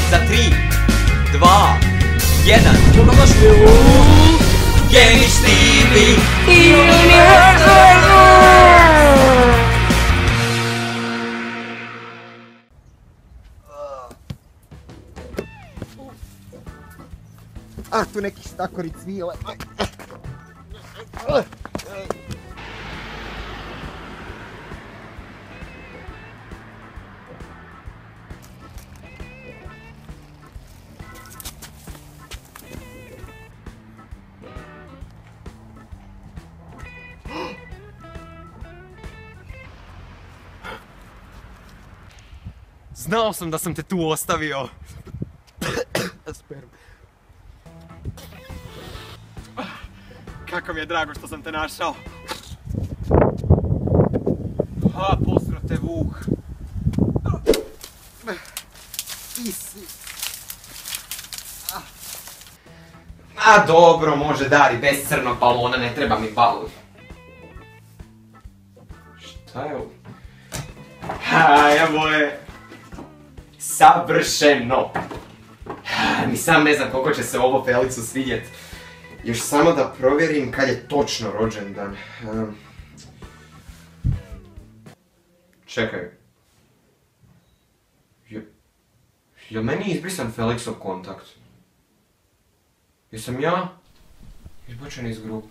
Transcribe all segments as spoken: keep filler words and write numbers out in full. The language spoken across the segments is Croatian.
Za tri, dva, jedan. Gemiš ti vi Ah, tu neki stakori cvile. Znao sam da sam te tu ostavio. Sperm. Kako mi je drago što sam te našao. Ha, posro te Vuk. Ti si. A dobro, može Dari, bez crnog balona, ne treba mi balon. Šta je ovo? Ha, evo je. Savršeno. Ni sam ne znam koliko će se ovo Felicu svidjet. Još samo da provjerim kad je točno rođendan. Um, čekaj. Je, je meni izbrisan Felixov kontakt? Jesam ja izbačen iz grupe?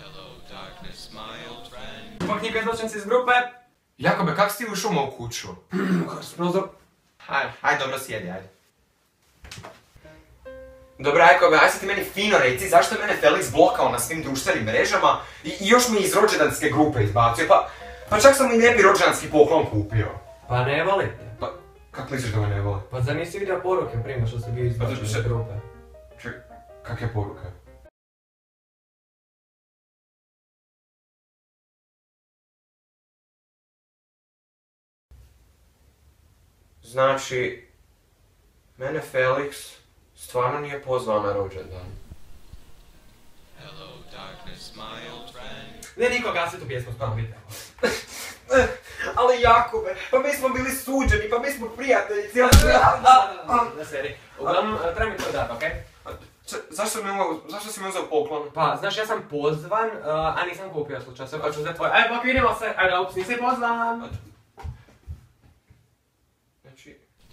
Ipak nikad izbačen si iz grupe? Jakobe, kak si ti ušao u moju kuću? Kako si prozor? Hajde, hajde, dobro sjedi, hajde. Dobro, Jakobe, aj se ti meni fino reci zašto je mene Felix blokao na svim društvenim mrežama i, i još mi iz rođendanske grupe izbacio, pa, pa čak sam mu i lijepi rođendanski poklon kupio. Pa ne volite. Pa, kak misliš da me ne vole? Pa zar nisi vidio poruke prima što si bio izbačen iz grupe? Ček, kakve poruke? Znači, mene Felix stvarno nije pozvao na rođendan. Ne, Niko, gasi tu pjesmu, stvarno biti. Ali Jakobe, pa mi smo bili suđeni, pa mi smo prijatelji, cijeli... Na seri. Uglavnom, treba mi to dati, okej? Zašto si mi uzeo poklon? Pa, znaš, ja sam pozvan, a nisam kupio slučaj, sve pa ću uzeti tvoj... Aj, bok, vidimo se! Ajde, ups, nisi pozvan! Znači...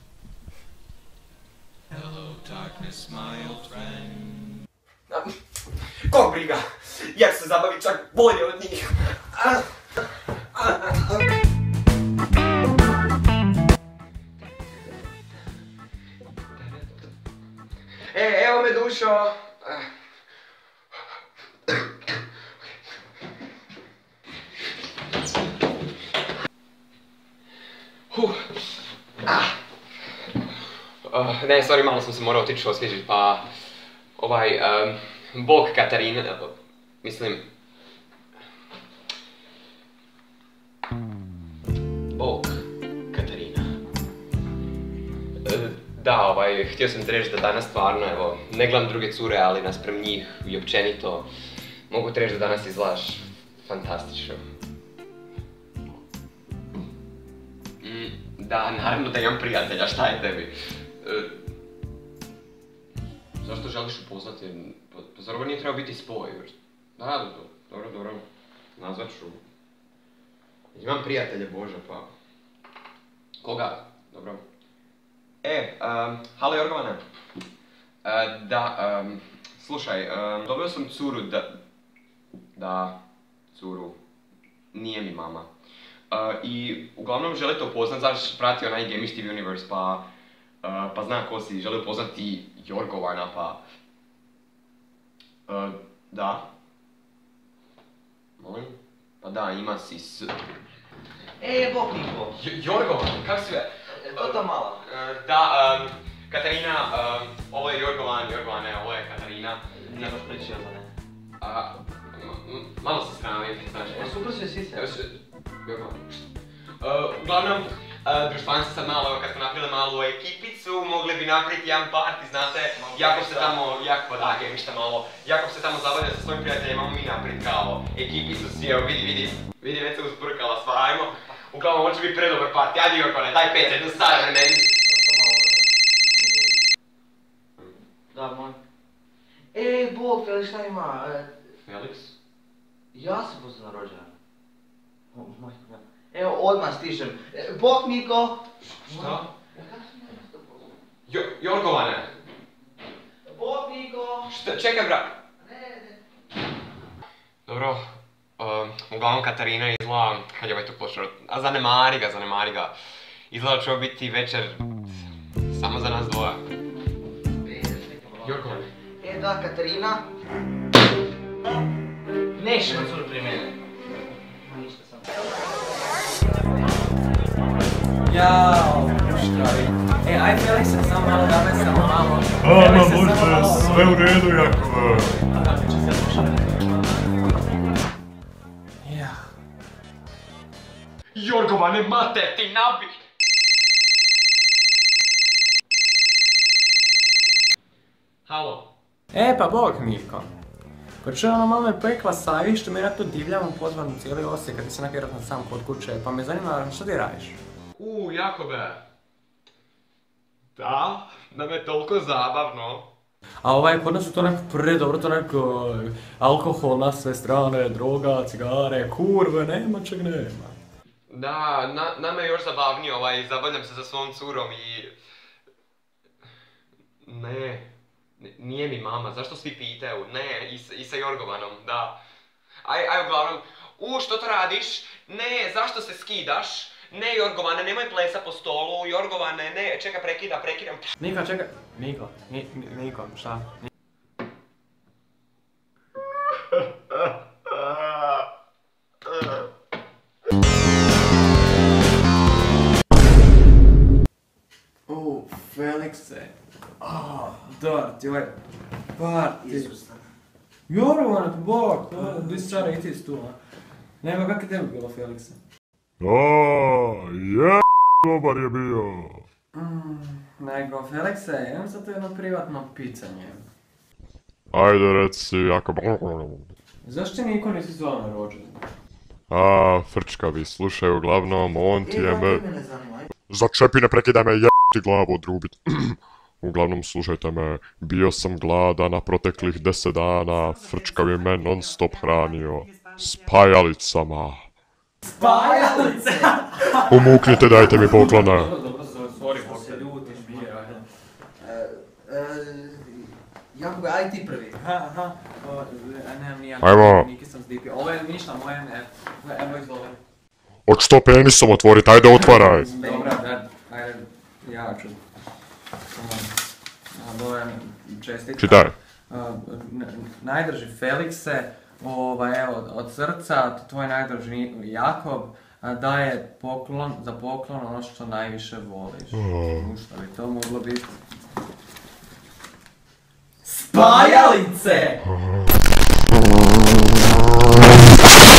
Hello darkness, my old friend. Kog briga, ja se zabavi čak bolje od njih. E, evo me dušo. Huh. Ah. Uh, ne, sorry, malo sam se morao otići osvježiti, pa... Ovaj, um, bog Katarina, uh, mislim... Bog Katarina. Uh, da, ovaj, htio sam ti reći da danas stvarno, evo, ne gledam druge cure, ali naspram njih i općenito, mogu ti reći da danas izgledaš fantastično. Mm, da, naravno da imam prijatelja, šta je tebi? Uh, zašto želiš upoznati? Pa, pa zar ovo nije trebao biti spoj? Da, da, dobro, dobro, nazvat ću. Imam prijatelje, Bože, pa... Koga? Dobro. E, um, halo Jorgovane. Uh, da, um, slušaj, um, dobio sam curu da... Da, curu. Nije mi mama. Uh, I uglavnom želite upoznat, znaš, prati onaj Gemiš ti vi Universe, pa... Uh, pa zna ko si, želi upoznati Jorgovana, pa... Uh, da. Molim? Pa da, ima si s... E, bok Niko. Jorgovan, kak si ve? To to malo. Uh, da, um, Katarina, um, ovo je Jorgovan, Jorgovane, ovo je Katarina. Nije baš preciozno, ne? A, malo se sramim, znaš. E, super se sisao. Jorgovan. Uh, uglavnom, uh, društvanci sad malo, kad smo napravili malu ekipicu, mogli bi napraviti jedan party, znate, Jakov se tamo, Jakov, da, Gemišta malo, Jakov se tamo zabavlja sa svojim prijateljima, imamo mi napraviti kao ekipicu svi, evo vidi, vidi, vidi, već se uzburkala sva, ajmo. Uglavnom, ovo će biti predobar party, ajde Jorgovane, daj pet, jednu stare vremeni. šta ima? E, Felix? ja sam posljedno rođen. O, majko mila. Evo, odmah stižem. E, bok Niko! Šta? Jo, Jorgovane! Bok Niko! Šta, čekaj bra... Ne, ne. Dobro, um, uglavnom Katarina izgleda, kad je ovaj tu počeo, a zanemari ga, zanemari ga. Izgleda će ovo biti večer samo za nas dvoje. Jorgovane. E, da, Katarina. Nešimo curu prije mene. Ništa sam. Jao, puštravi. E, aj Felix, samo malo dame, samo malo. Ama Luče, sve u redu, Jakove. Aha, će se slušati. Ja. Jorgovane, mate, ti nabi! Halo? E, pa bog Niko. Pa čo ono malo me pekla savi što mi ja tu divljamo pozvan u cijeli Osijek, kad ti se onak vjerojatno sam kod kuće, pa me zanima što ti radiš? U, Jakobe. Da, nam je toliko zabavno. A ovaj, kod nas su to neko predobro, to neko alkohol na sve strane, droga, cigare, kurve, nema čeg nema. Da, na, nama je još zabavnije, ovaj, zabavljam se sa svom curom i... Ne, n- nije mi mama, zašto svi pitaju? Ne, i, s- i sa Jorgovanom, da. Aj, aj, uglavnom, u, što to radiš? Ne, zašto se skidaš? Ne, Jorgovane, nemoj plesa po stolu, Jorgovane, ne, čekaj, prekida, prekidam. Niko, čekaj. Niko, ni, ni- Niko, šta? Ni- U, Felixe. Ah, da, ti ovaj party. Jorgovane, pa bog, di si čara i ti si tu, a? Nego, kak je tebi bilo, Felixe? A, je, dobar je bio. Nego, Felixe, imam sad tu jedno privatno pitanje. Ajde, reci, Jakob. Zašto ti niko nisi zvao na rođendan? A, frčkavi, slušaj, uglavnom, on ti je me... mene zanima. Začepi, ne prekidaj me, je ti glavu odrubit. Uglavnom, slušajte me, bio sam gladan na proteklih deset dana, frčkavi me non stop hranio. Spajalicama. Spajalice! Umuknite, dajte mi poklone. Dobro, dobro, sorry, bok se ljutiš, bije, ajde. Jakobe, aj ti prvi. Aha, aha, o, a nemam nijan, Ajmo. Niki sam zdipio. Ovo je ništa, moje ne, evo izvoli. Od što penisom otvorit, ajde otvaraj. Dobra, da, ajde, ja ću. Ovo je čestitka. Čitaj. Najdrži Felixe, ovaj, evo, od srca, tvoj najdrži Jakob, daje poklon, za poklon ono što najviše voliš. U što bi to moglo biti? Spajalice!